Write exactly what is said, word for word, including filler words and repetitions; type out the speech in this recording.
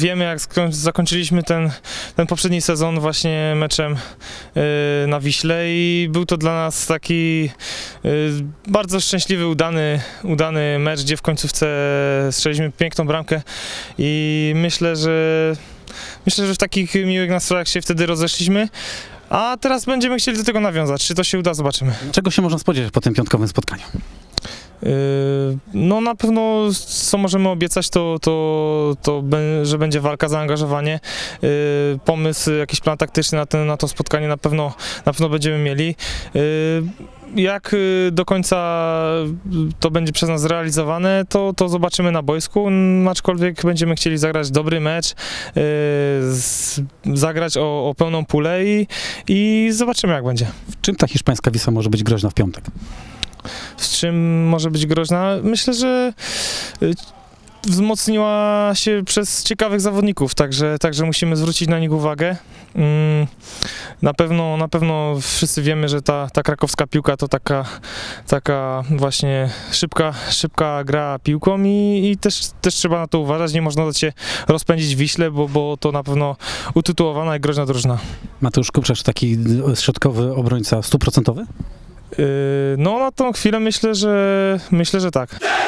wiemy, jak skoń, zakończyliśmy ten, ten poprzedni sezon właśnie meczem y, na Wiśle i był to dla nas taki y, bardzo szczęśliwy, udany, udany mecz, gdzie w końcówce strzeliśmy piękną bramkę i myślę, że myślę, że w takich miłych nastrojach się wtedy rozeszliśmy. A teraz będziemy chcieli do tego nawiązać. Czy to się uda, zobaczymy. Czego się można spodziewać po tym piątkowym spotkaniu? No na pewno co możemy obiecać, to, to, to że będzie walka, zaangażowanie, pomysł, jakiś plan taktyczny na, ten, na to spotkanie na pewno, na pewno będziemy mieli. Jak do końca to będzie przez nas zrealizowane, to, to zobaczymy na boisku, aczkolwiek będziemy chcieli zagrać dobry mecz, zagrać o, o pełną pulę i, i zobaczymy, jak będzie. W czym ta hiszpańska Wisła może być groźna w piątek? Z czym może być groźna? Myślę, że wzmocniła się przez ciekawych zawodników, także, także musimy zwrócić na nich uwagę. Na pewno, na pewno wszyscy wiemy, że ta, ta krakowska piłka to taka, taka właśnie szybka, szybka gra piłką i, i też, też trzeba na to uważać. Nie można dać się rozpędzić w Wiśle, bo, bo to na pewno utytułowana i groźna drużyna. Mateusz Kuprzesz, taki środkowy obrońca stuprocentowy? No na tą chwilę myślę, że myślę, że tak.